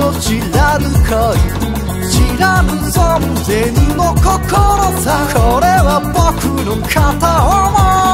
の知らぬ恋知らぬ存ぜぬの心さこれは僕の片思い